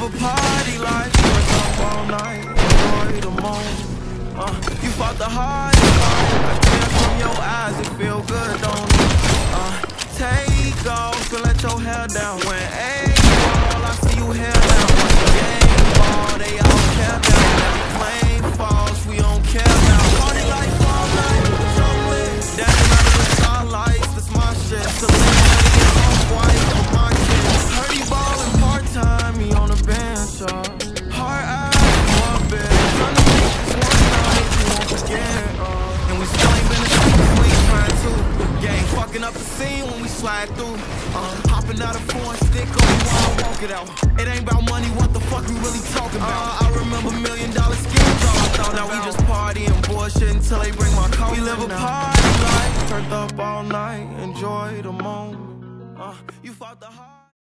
a party life, turned up all night, enjoy the moment. You fought the hardest fight, I can from your eyes, it feel good, don't it? Take off and let your hair down. When all I see you hair down. Game ball, they all care down. Flame falls, we don't care now. Party life all night, drum lit, dancing under the starlights, that's my shit. Celebrity and off-white for my kids. Heard he ballin' part-time, he on the bench, Heart out, more bed. Trying to make this one night, you won't forget, And we still ain't been the streets, we ain't trying to. Gang fucking up the scene when we slide through. Hopping out a foreign stick on you while I walk it out. It ain't about money, what the fuck we really talking about? I remember $1 million schemes, all I thought. Now we just party and bullshit until they bring my car. We live a party life, turned up all night, enjoy the moment. You fought the hard.